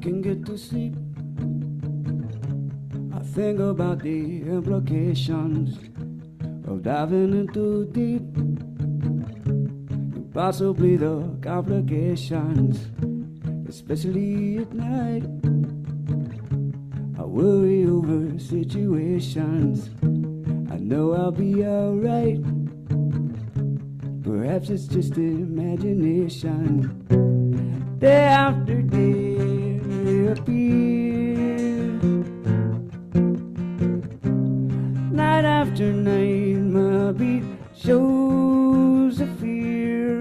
can get to sleep, I think about the implications of diving into deep, and possibly the complications, especially at night. I worry over situations, I know I'll be alright. Perhaps it's just imagination. Day after day reappear, night after night my beat shows a fear,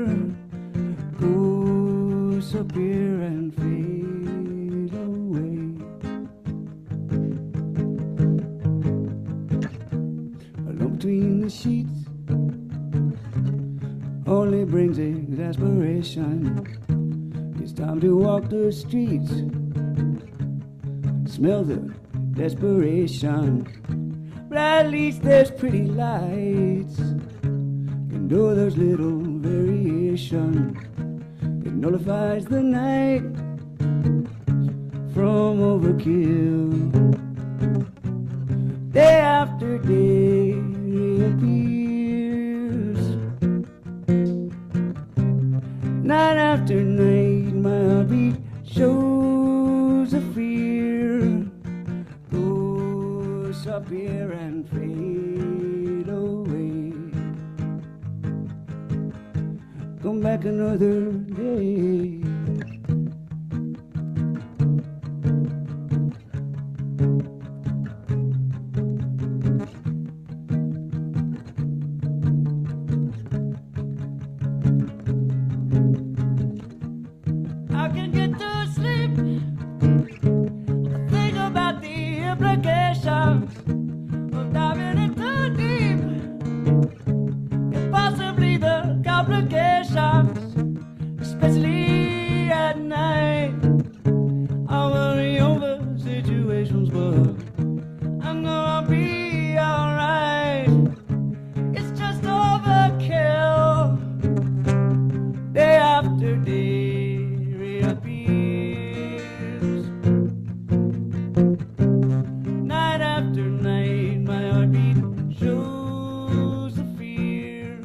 goes up here and fade away. Alone between the sheets only brings exasperation. It's time to walk the streets, smell the desperation, but at least there's pretty lights, and though there's little variation, it nullifies the night from overkill. Day after day reappears, night after night my heartbeat shows a fear, goes up here and fade away. Come back another day. I can get to sleep, I think about the implications of diving into deep, and possibly the complications, especially at night. I worry over situations, but I know I'll be alright. It's just overkill. Day after day reappears, night after night my heartbeat shows the fear,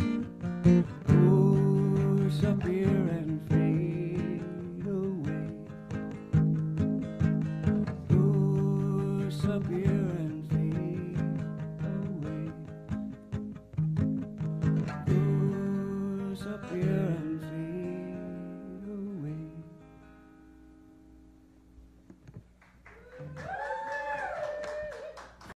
goes up here and fade away, goes up here